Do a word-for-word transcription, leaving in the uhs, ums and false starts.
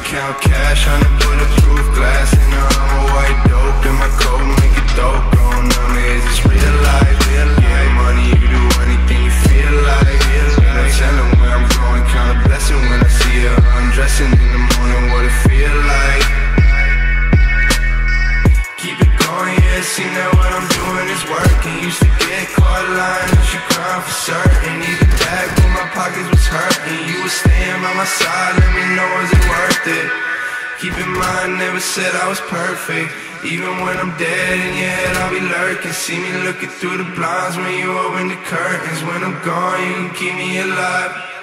count cash, tryna put a proof glass in a Hummer, white dope in my coat, make it dope. Going on me, is this real life? Yeah, money, you do anything you feel like. No telling where I'm going, count a blessing when I see her undressing in the morning, what it feel like. Keep it going, yeah, seem that what I'm doing is working. Used to get caught lying, but you crying for certain. Even back when my pockets was hurting, you was staying by my side, let me know was it worth it. Keep in mind, never said I was perfect. Even when I'm dead in your head, I'll be lurking. See me looking through the blinds when you open the curtains. When I'm gone, you can keep me alive.